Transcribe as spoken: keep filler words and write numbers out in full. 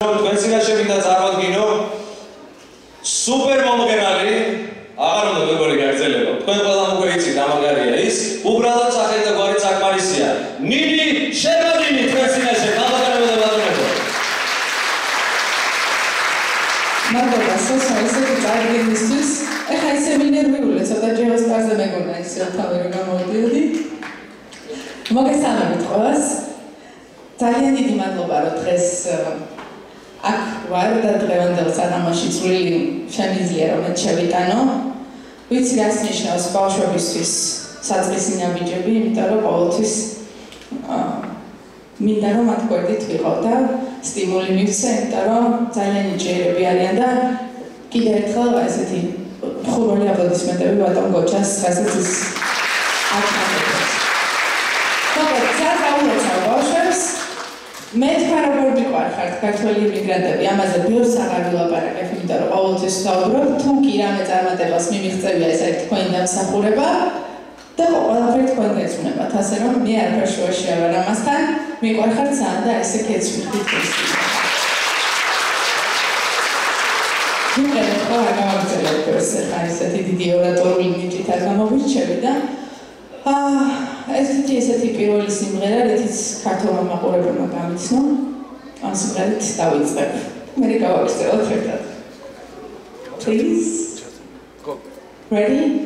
თქვენ წინაშე მინდა წარვადგინო სუპერ მომღერალი აღარ უნდა ვეგორი გაგრძელება თქვენ ყველამ უკვე იცით ამაგარია ის უბრალოდ სახელი და გვარი საკმარისია ნინი შეგადინი თქვენ წინაშე გამოგარება და ბატონებო მადლობა სასწაულზე წარდგენისთვის ეხლა ისე მინერვიულია ცოტა ჯეროს კარზე მეგონა ის თავი რომ გამოვიდოდი მოგესალმებით ყველას ძალიან დიდი მადლობა რომ დღეს აქ ვარ და დღევანდელ საღამოში წვლილი შემიძლია რომ შევიტანო ვიცი რას ნიშნავს ბავშვებისთვის საწყისი ნაბიჯები იმიტომ რომ ყოველთვის მინდა რომ მათ გვერდით ვიყავ და სტიმული მივცე იმიტომ რომ ძალიან ნიჭიერები არიან და კიდევ ერთხელ ესეთი ხურული აპლოდისმენტები ბატონ გოჩას რასაც ის აკეთებს მე თქვა როგორ მიყვარხართ ქართველი იმიგრანტები ამაზე ბევრს აღარ ვილაპარაკებ იმიტომ რომ ყოველთვის ვსაუბრობ თუ კი რამე წარმატებას მიმიღწევია ეს არის თქვენი დამსახურება და ყველაფერი თქვენ გეძღვნებათ ასე რომ მე არაფერ შუაში არ ვარ ამასთან მიყვარხართ ძალიან და ესე გეცვლით ის იმედი რომ არ გამოგწევთ ბევრს ახლა ესეთი დიდი ორატორული ნიჭით არ გამოვირჩევი და აა ესეთი ესეთი პირველი სიმღერა რითიც ქართულმა მაყურებელმა გამიცნო ამ სიმღერით დავიწყებ მე გავაკეთებ ერთად please go ready